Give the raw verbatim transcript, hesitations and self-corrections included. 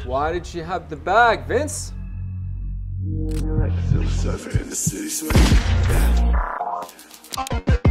Why did she have the bag, Vince? Silver surfer in the city, sweaty. Yeah.